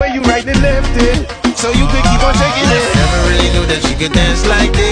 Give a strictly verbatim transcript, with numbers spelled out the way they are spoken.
way you right and left it, so you could keep on shaking it. Never really knew that she could dance like this.